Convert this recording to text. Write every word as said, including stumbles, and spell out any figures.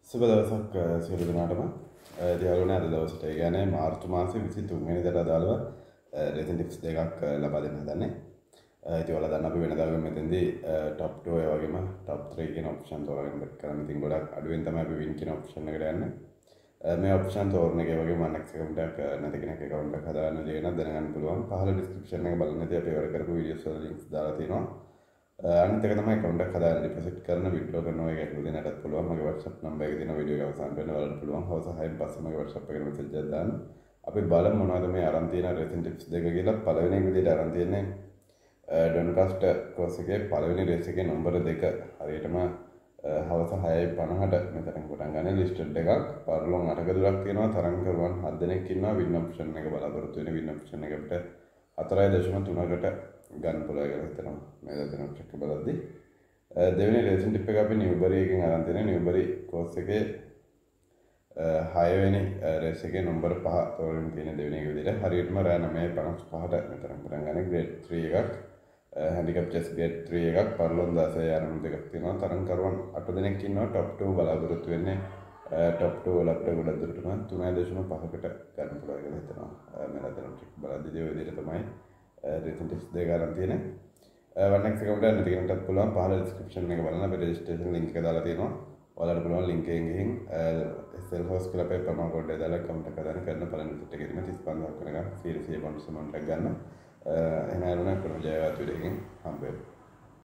සුබ දවසක් සියලු දෙනාටම. දිහාලුනේ අද දවසට ඒ කියන්නේ මාර්තු මාසයේ විසිතුන් වෙනිදාට අදාළව රේටින් ටිප්ස් දෙකක් ලබා දෙන්න හදන්නේ. ඉතින් ඔයාලා දන්න අපි වෙනදා වගේ මෙතෙන්දී টপ two ඒ වගේම টপ three කියන ඔප්ෂන් තෝරාගෙන බෙක් කරන්න. ඉතින් ගොඩක් අඩුවෙන් තමයි අපි වින් කියන ඔප්ෂන් එකට යන්නේ. මේ ඔප්ෂන් තෝරන එකේ වගේ මම next account එකක් නැති කෙනෙක් account එකක් හදාගන්න දෙන දැනගන්න පුළුවන්. පහළ description එක බලන්න ඉතින් අපි වැඩ කරපු videos වල links දාලා තියෙනවා. අනිත් එක තමයි account එක හදාගෙන deposit කරන withdraw කරන ඔය ගැටලු දෙන්නටත් පුළුවන්. මගේ WhatsApp number එක දෙන වීඩියෝ එක අවසන් වෙන බලන්න පුළුවන්. හවස හයෙන් පස්සේ මගේ WhatsApp එකට message එකක් දාන්න. අපි බලමු මොනවද මේ අරන් තියෙන රේසින් ටිප්ස් දෙක කියලා. පළවෙනි විදිහට අරන් තියෙන්නේ Doncaster course එකේ පළවෙනි රේස් එකේ නම්බර දෙක හරියටම හවස හයයි පනහට මෙතන පටන් ගන්න ලිස්ටඩ් එකක්. පරලොන් අටක දුරක් තියෙනවා. තරංකරුවන් හත් දෙනෙක් ඉන්නවා. වින් ඔප්ෂන් එක බලාපොරොත්තු වෙන වින් ඔප්ෂන් එක අපිට හතරයි දශම තුනකට ගන්න පුළුවන් කියලා හිතනවා. මේ දෙතන චෙක් බලද්දී දෙවෙනි රේසින් ටිප් එක අපි නිව්බරි එකෙන් අරන් තියෙන නිව්බරි කෝස් එකේ හයවෙනි රේස් එකේ නම්බර පහ තෝරගෙන තියෙන දෙවෙනි එක විදිහට හරියටම රෑ නවයයි පනස් පහට මෙතන පටන් ගන්න ග්‍රේඩ් three එකක් handicap chess grade three එකක් පරලොන් දහසයි ආරම්භ දෙකක් තියෙනවා. තරංකරුවන් අට දෙනෙක් ඉන්නවා. top two බලාපොරොත්තු වෙන්නේ top two වල අපිට ගොඩක් දුරටම තුනයි දශම පහකට ගන්න පුළුවන් කියලා හිතනවා. මේ දෙතන චෙක් බලද්දී ඒ විදිහට තමයි රේසින් ටිප්ස් දෙක අරන් තියෙන්නේ. වන්නෙක්ස් account එක නැති කෙනෙක්ටත් පුළුවන් පහළ description එක බලන්න අපි registration link එක දාලා තියෙනවා. ඔයාලට පුළුවන් link එකෙන් ගිහින් self host කියලා අපේ promo code එක දාලා account එක දාන්න කරන පළවෙනි set එකේදීම තිස් පන්දාක් වෙනකන් සීරීස් එක පොන්ස් amount එකක් ගන්න. එහෙනම් අරගෙන කරන ජයවත් වීඩියෝ එකෙන් හම්බ වෙනවා.